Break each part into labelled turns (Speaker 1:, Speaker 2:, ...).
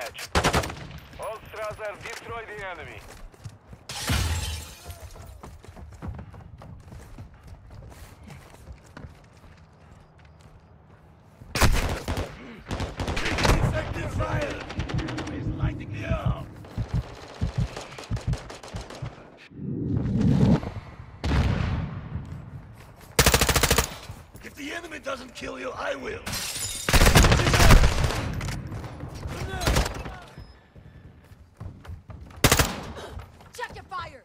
Speaker 1: match. All Strasser, destroy the enemy.
Speaker 2: Effective fire! Enemy's lighting me up! If the enemy doesn't kill you, I will!
Speaker 3: Check your fire!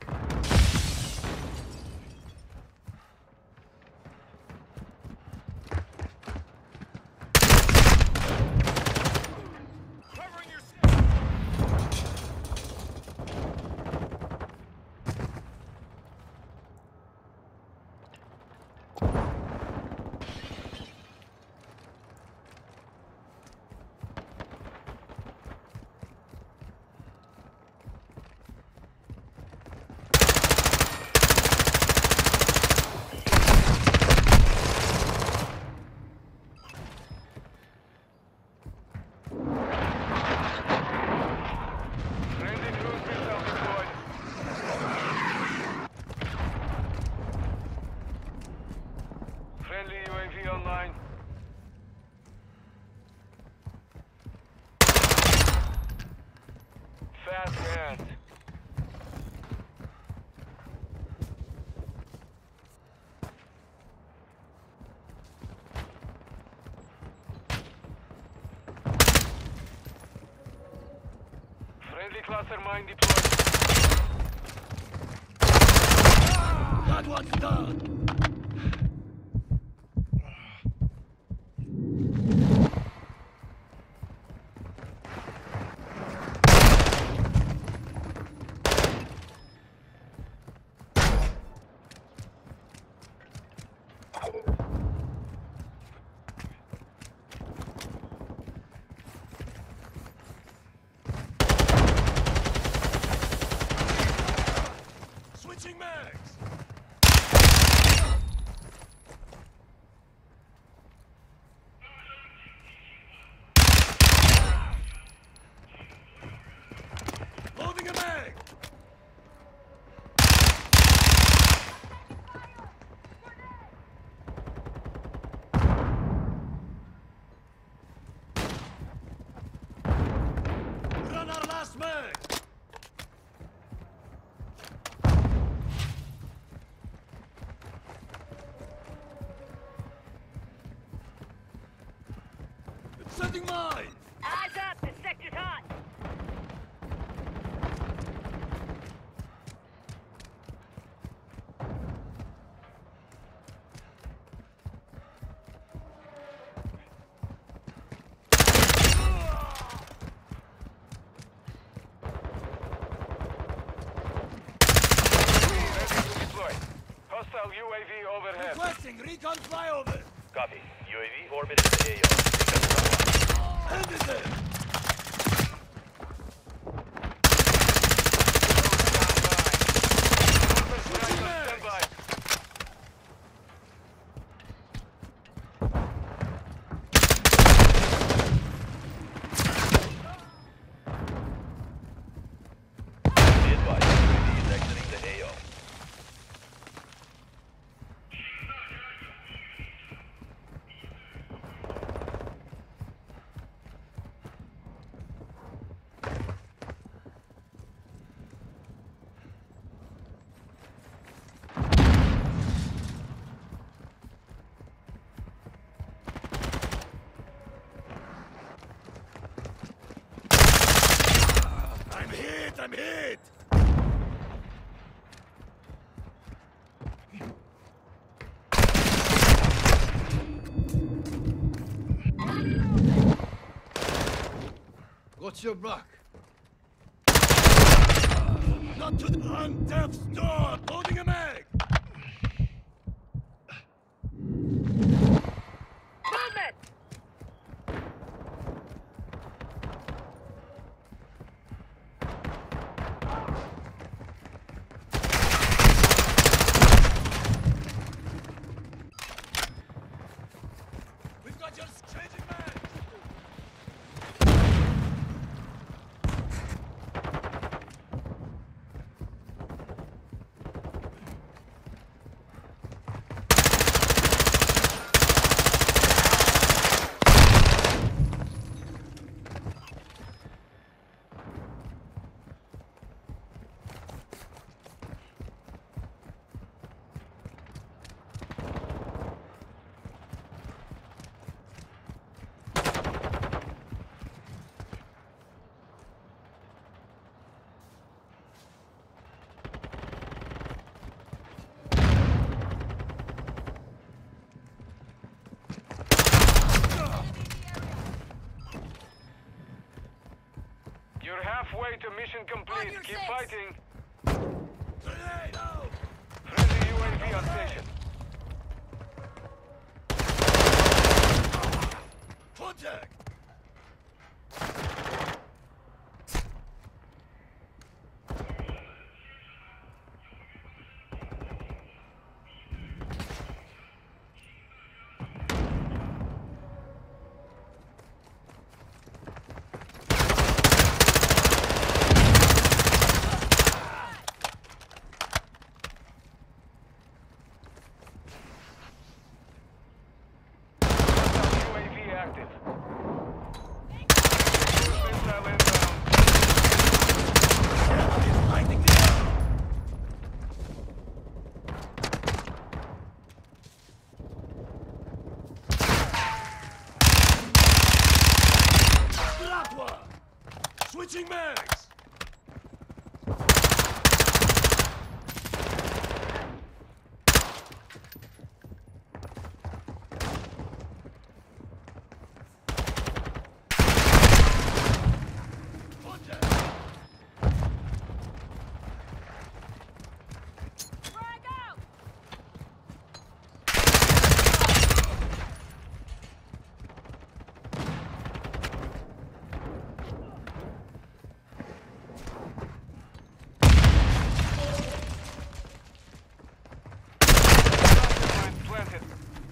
Speaker 1: Covering your friendly cruise missile deployed. Friendly UAV online. Fast hand. Friendly cluster mine deployed.
Speaker 2: That one's done! Switching mags! Loading a mag! Run our last mag! Setting mine!
Speaker 3: Eyes up! The sector's hot!
Speaker 1: Ready to deploy. Hostile UAV overhead.
Speaker 2: Requesting recon flyover!
Speaker 4: Copy. UAV orbiting the AO.
Speaker 2: End it there!
Speaker 1: Switching standby.
Speaker 4: Be advised, UAV is exiting the AO.
Speaker 2: I'm hit! I'm hit!
Speaker 5: What's your back?
Speaker 2: Not to the on death's door! Loading a mag!
Speaker 3: Movement!
Speaker 2: We've got your changing mag!
Speaker 1: halfway to mission complete.
Speaker 3: your
Speaker 1: Keep
Speaker 3: six.
Speaker 1: fighting.
Speaker 2: Grenade out!
Speaker 1: Friendly UAV on station.
Speaker 2: Contact!
Speaker 1: UAV active. Missile inbound.
Speaker 2: It's lighting me up! Blocked one! Switching mags! Contact!
Speaker 3: Frag out!
Speaker 1: Mine planted.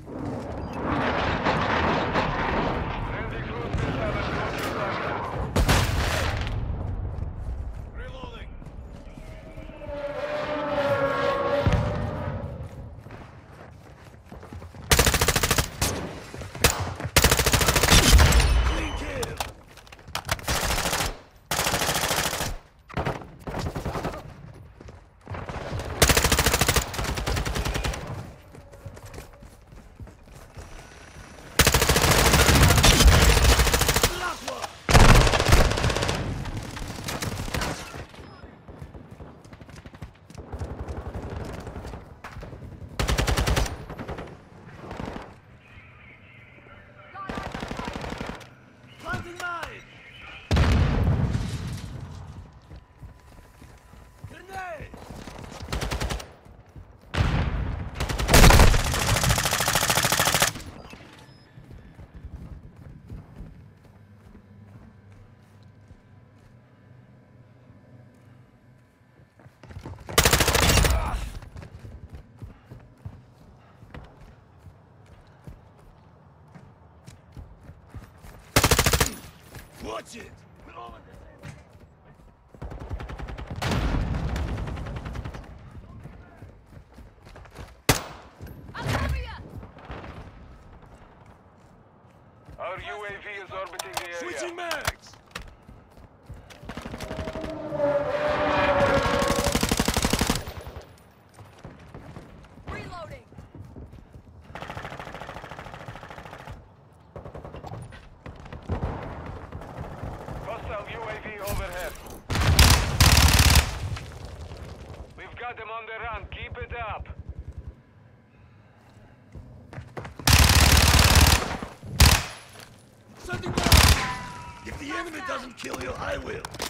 Speaker 1: Friendly cruise missile approaching target.
Speaker 2: Reloading! Clean kill! Blocked one! Planting mine! Grenade! Watch it! We're all in this.
Speaker 3: I'll cover ya!
Speaker 1: Our UAV is orbiting the area.
Speaker 2: Switching mags!
Speaker 3: Reloading!
Speaker 1: Hostile UAV overhead. We've got them on the run. Keep it up.
Speaker 2: Sending more! If the enemy doesn't kill you, I will.